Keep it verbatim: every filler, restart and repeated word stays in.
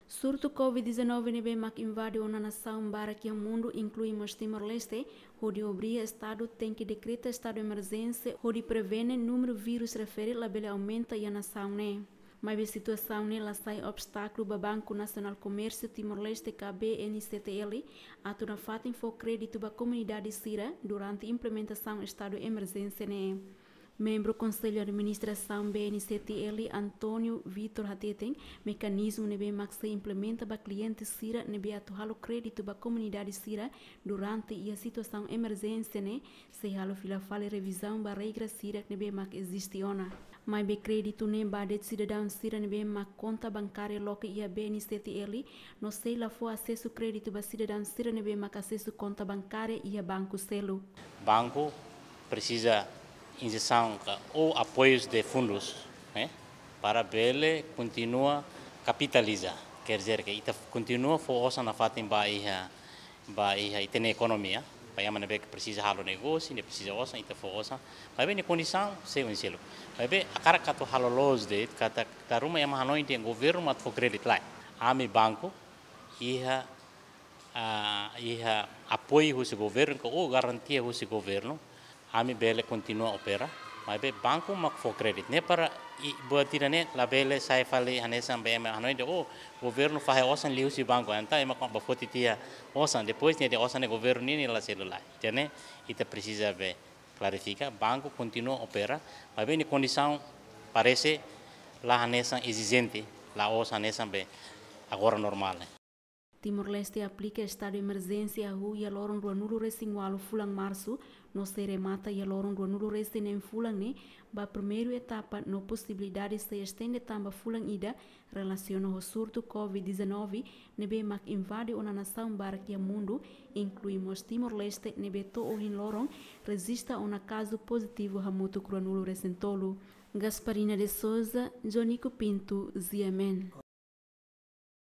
Surto covid dezenove nebe mak invade uma nação para que o mundo inclui mas Timor-Leste, onde obria estado tem que decreta estado de emergência, onde prevene número vírus refere la bela aumenta e a nação né. Mas a situação né lá sai obstáculo para Banco Nacional Comércio Timor-Leste K B N C T L, a tuna fatem for crédito para a comunidade Sira durante a implementação estado de emergência né. Membro Conselho de Administração B N C T L, Antônio Vitor Hateten, mecanismo nebe max se implementa para cliente Sira nebe atuhalo crédito para comunidade Sira durante a situação emergência né, se halo fila fale revisão para regra Sira nebe max existe ona. Mas be crédito ne badet cidadão Sira nebe max conta bancária loca e a B N C T L, não sei lá for acesso crédito para cidadão Sira nebe max acesso conta bancária e a banco selo. Banco precisa injeção ou apoios de fundos, né, para ele continua capitalizar, quer dizer que ita continua força na fatem baia baia tem economia, baia mana que precisa halo negócio, ne precisa osa ita força, mas bem condição se um selo, mas bem a cara cato halo los de kata taruma yang hanoi tem governo mat for credit line, ami banco iha a iha apoio o governo ou garantia o governo. Ami bele continua opera, mas be banco mak for credit ne para buat tira ne la bele sai fale hanesan be ma hanoi de o governo faz osan liu si banco anta e mak ba foti tia osan depois ne de osan ne governo ni la celular tene ita precisa be clarifica banco continua opera mas be ni condição parece la hanesan exigente la osan hanesan be agora normal né. Timor-Leste aplica estado de emergência a rua e a loron do anulo resingualo fulang março, no se remata e a loron do anulo resin em fulang ne, ba primeira etapa no possibilidade se estende tamba fulang ida relaciona o surto covid dezenove nebe mak invade uma nação para que o mundo, incluímos Timor-Leste nebe to o hin loron, resista a um caso positivo hamuto cro anulo resintolo. Gasparina de Souza, Jonico Pinto, Ziamen.